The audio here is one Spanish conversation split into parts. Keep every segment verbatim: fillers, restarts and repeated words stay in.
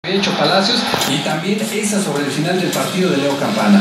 hecho Palacios y también esa sobre el final del partido de Leo Campana.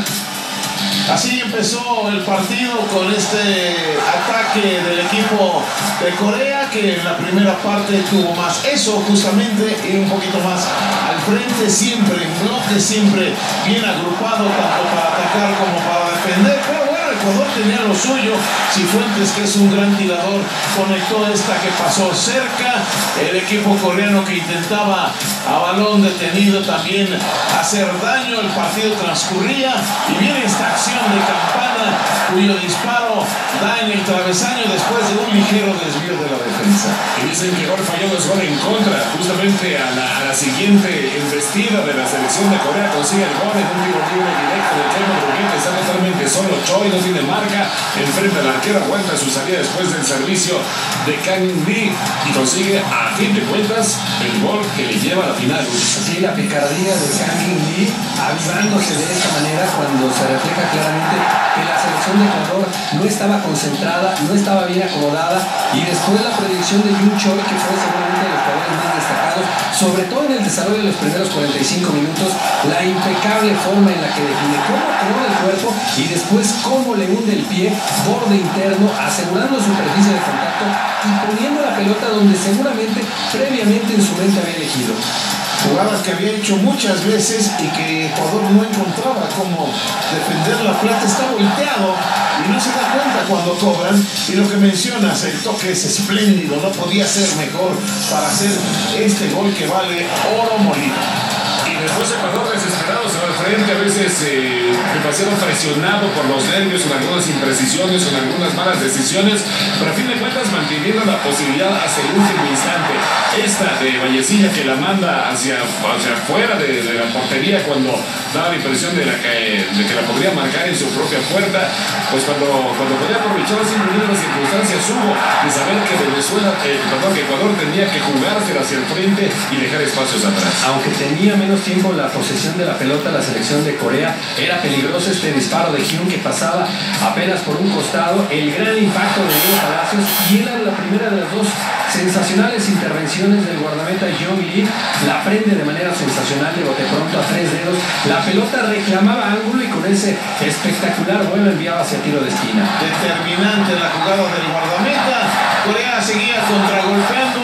Así empezó el partido con este ataque del equipo de Corea, que en la primera parte tuvo más eso justamente y un poquito más al frente, siempre en bloque, siempre bien agrupado tanto para atacar como para defender. Pero bueno, Ecuador tenía lo suyo. Cifuentes, que es un gran tirador, conectó esta que pasó cerca. El equipo coreano que intentaba a balón detenido también hacer daño. El partido transcurría y viene esta acción de Campana, cuyo disparo da en el travesaño después de un ligero desvío de la defensa. Y dicen que gol falló, no es gol en contra. Justamente a la, a la siguiente embestida de la selección de Corea consigue el gol en un tiro libre directo de Kevin Durant, que está totalmente solo. Choi no tiene marca, enfrenta al arquero, aguanta su salida después del servicio de Kang Lee y consigue a fin de cuentas el gol que le lleva a la final. Sí, la picardía de Kang Lee avivándose de esta manera cuando se refleja claramente que la selección de Ecuador no estaba concentrada, no estaba bien acomodada, y después la proyección de Jung Choi, que fue seguramente de los jugadores más destacados, sobre todo en el desarrollo de los primeros cuarenta y cinco minutos, la impecable forma en la que define cómo acomoda el cuerpo y después cómo le hunde el pie, borde interno, asegurando superficie de contacto y poniendo la pelota donde seguramente previamente en su mente había elegido. Jugadas que había hecho muchas veces y que Ecuador no encontraba cómo defender. La plata está volteado y no se da cuenta cuando cobran. Y lo que mencionas, el toque es espléndido, no podía ser mejor para hacer este gol que vale oro molido. Y después Ecuador desesperado se va al frente, a veces eh, demasiado presionado por los nervios, con algunas imprecisiones, con algunas malas decisiones, pero a fin de cuentas manteniendo la posibilidad hasta el último instante. Esta de Vallecilla que la manda hacia, hacia afuera de, de la portería cuando daba la impresión de, la que, de que la podría marcar en su propia puerta, pues cuando, cuando podía aprovechar simplemente las circunstancias hubo de saber que Venezuela, eh, perdón, que Ecuador tenía que jugarse hacia el frente y dejar espacios atrás. Aunque tenía menos tiempo la posesión de la pelota, la selección de Corea, era peligroso este disparo de Hyun que pasaba apenas por un costado, el gran impacto de Leo Palacios, y era la primera de las dos sensacionales intervenciones del guardameta Jong Lee. La prende de manera sensacional, de bote pronto a tres dedos, la pelota reclamaba ángulo y con ese espectacular vuelo enviaba hacia tiro de esquina. Determinante la jugada del guardameta. Corea seguía contragolpeando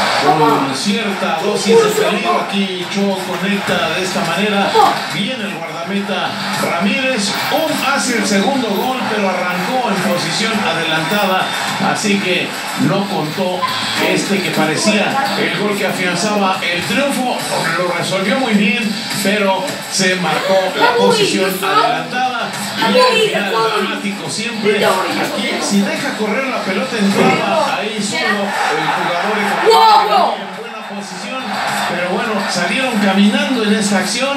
con cierta dosis de peligro. Aquí Cho conecta de esta manera. Viene el guardameta Ramírez, un hace el segundo gol, pero arrancó en posición adelantada, así que no contó este que parecía el gol que afianzaba el triunfo. Lo resolvió muy bien, pero se marcó la posición adelantada y el final dramático siempre. Aquí, si deja correr la pelota, entraba ahí solo el jugador ecuatoriano en buena posición, pero bueno, salieron caminando en esta acción.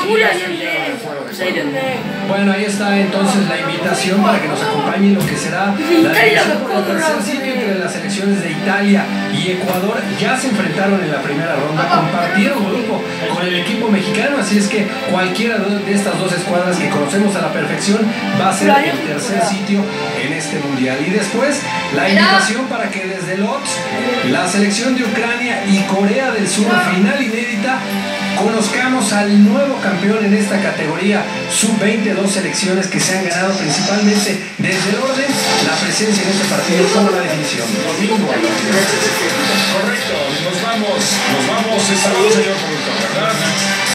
Bueno, ahí está entonces la invitación para que nos acompañe lo que será la división por el tercer sitio entre las selecciones de Italia y Ecuador. Ya se enfrentaron en la primera ronda, compartieron grupo con el equipo mexicano, así es que cualquiera de estas dos escuadras que conocemos a la perfección va a ser el tercer sitio en este mundial. Y después la invitación para que desde Lodz, la selección de Ucrania y Corea del Sur, final inédita, conozcamos al nuevo campeón en esta categoría sub veinte, dos selecciones que se han ganado principalmente desde el orden la presencia en este partido como la definición. Domingo. Correcto, nos vamos, nos vamos esta noche, señor productor, ¿verdad?